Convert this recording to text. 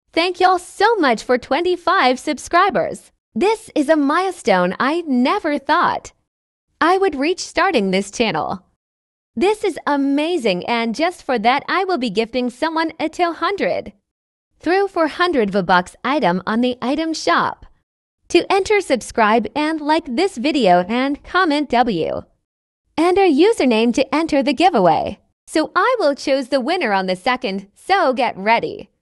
Thank y'all so much for 25 subscribers. This is a milestone I never thought I would reach starting this channel. This is amazing, and just for that I will be gifting someone a 200 through 400 V-Bucks item on the item shop. To enter, subscribe and like this video and comment W and our username to enter the giveaway. So I will choose the winner on the 2nd, so get ready.